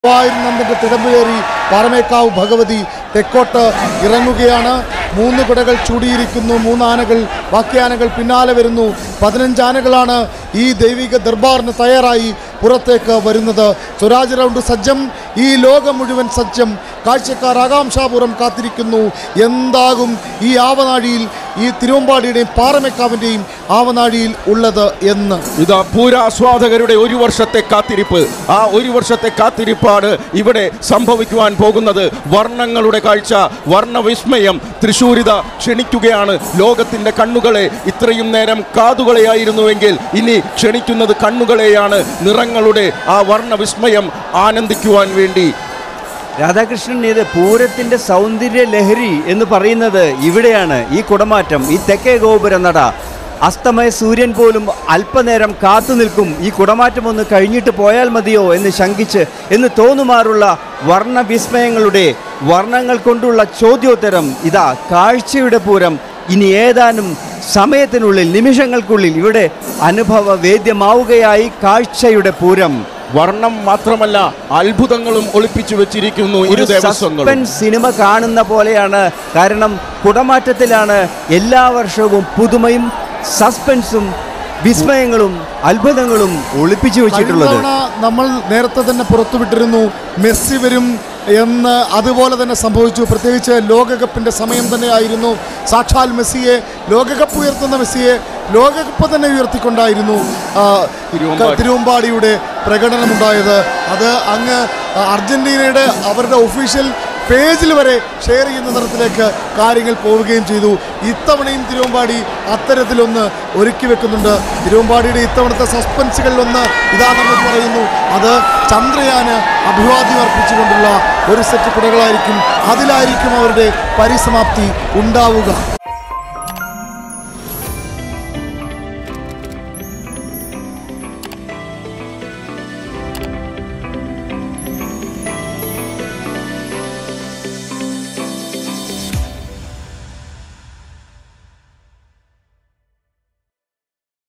നന്ദന്റെ തിടമ്പേറി പാറമേക്കാവ് ഭഗവതി തെക്കോട്ട് ഇറങ്ങുകയാണ്. 3 കുടകൾ ചൂടിയിരിക്കുന്നു. 3 ആനകൾ, ബാക്കി ആനകൾ പിന്നാലെ വരുന്നു. 15 ആനകളാണ് ഈ ദൈവിക ദർബാറിന് തയ്യാറായി പുറത്തേക്ക് വരുന്നത്. സ്വരാജ് റൗണ്ട് സജ്ജം, ഈ ലോകം മുഴുവൻ സജ്ജം. കാഴ്ചക്കാർ ആകാംക്ഷാപൂർവ്വം കാത്തിരിക്കുന്നു എന്താകും ഈ ആവനാഴിയിൽ, ഈ തിരുവമ്പാടിയുടെയും പാറമേക്കാവിൻ്റെയും ആവനാഴിയിൽ ഉള്ളത് എന്ന്. ഇതാ പൂരാസ്വാദകരുടെ 1 വർഷത്തെ കാത്തിരിപ്പ്. ആ 1 വർഷത്തെ കാത്തിരിപ്പാണ് ഇവിടെ സംഭവിക്കുവാൻ പോകുന്നത്. വർണ്ണങ്ങളുടെ കാഴ്ച, വർണ്ണവിസ്മയം. തൃശ്ശൂരിത ക്ഷണിക്കുകയാണ് ലോകത്തിൻ്റെ കണ്ണുകളെ. ഇത്രയും നേരം കാതുകളെയായിരുന്നുവെങ്കിൽ ഇനി ക്ഷണിക്കുന്നത് കണ്ണുകളെയാണ്. നിറങ്ങളുടെ ആ വർണ്ണവിസ്മയം ആനന്ദിക്കുവാൻ വേണ്ടി. രാധാകൃഷ്ണൻ, ഇത് പൂരത്തിൻ്റെ സൗന്ദര്യ ലഹരി എന്ന് പറയുന്നത് ഇവിടെയാണ്. ഈ കുടമാറ്റം, ഈ തെക്കേ ഗോപുര നട, അസ്തമയ സൂര്യൻ പോലും അല്പനേരം കാത്തു നിൽക്കും. ഈ കുടമാറ്റം ഒന്ന് കഴിഞ്ഞിട്ട് പോയാൽ മതിയോ എന്ന് ശങ്കിച്ച് എന്ന് തോന്നുമാറുള്ള വർണ്ണവിസ്മയങ്ങളുടെ, വർണ്ണങ്ങൾ കൊണ്ടുള്ള ചോദ്യോത്തരം. ഇതാ കാഴ്ചയുടെ പൂരം. ഇനി ഏതാനും സമയത്തിനുള്ളിൽ, നിമിഷങ്ങൾക്കുള്ളിൽ ഇവിടെ അനുഭവ വേദ്യമാവുകയായി കാഴ്ചയുടെ പൂരം. വർണ്ണം മാത്രമല്ല, അത്ഭുതങ്ങളും ഒളിപ്പിച്ചു വെച്ചിരിക്കുന്നു. ഒരു സസ്പെൻസ് സിനിമ കാണുന്ന പോലെയാണ്. കാരണം കുടമാറ്റത്തിലാണ് എല്ലാ വർഷവും പുതുമയും സസ്പെൻസും വിസ്മയങ്ങളും അത്ഭുതങ്ങളും ഒളിപ്പിച്ചു വെച്ചിട്ടുള്ളത്. നമ്മൾ നേരത്തെ തന്നെ പുറത്തുവിട്ടിരുന്നു മെസ്സി വരും എന്ന്. അതുപോലെ തന്നെ സംഭവിച്ചു. പ്രത്യേകിച്ച് ലോകകപ്പിൻ്റെ സമയം തന്നെയായിരുന്നു. സാക്ഷാൽ മെസ്സിയെ, ലോകകപ്പ് ഉയർത്തുന്ന മെസ്സിയെ ലോകകപ്പ് തന്നെ ഉയർത്തിക്കൊണ്ടായിരുന്നു തിരുവമ്പാടിയുടെ പ്രകടനമുണ്ടായത്. അത് അങ്ങ് അർജന്റീനയുടെ അവരുടെ ഒഫീഷ്യൽ പേജിൽ വരെ ഷെയർ ചെയ്യുന്ന തരത്തിലേക്ക് കാര്യങ്ങൾ പോവുകയും ചെയ്തു. ഇത്തവണയും തിരുവമ്പാടി അത്തരത്തിലൊന്ന് ഒരുക്കി വെക്കുന്നുണ്ട്. തിരുവമ്പാടിയുടെ ഇത്തവണത്തെ സസ്പെൻസുകളിലൊന്ന് ഇതാ നമ്മൾ പറയുന്നു. അത് ചന്ദ്രയാന് അഭിവാദ്യം അർപ്പിച്ചുകൊണ്ടുള്ള ഒരു സെറ്റ് കുടകളായിരിക്കും. അതിലായിരിക്കും അവരുടെ പരിസമാപ്തി ഉണ്ടാവുക.